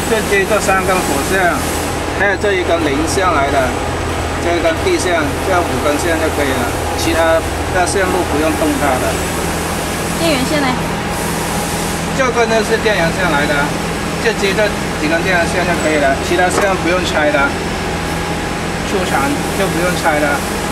就接这3根火线，还有这一根零线来的，这一根 D 线，这5根线就可以了，其他的线路不用动它的。 电源线呢？ 这根就是电源线来的，就接这几根电源线就可以了，其他线不用拆的，出厂就不用拆的。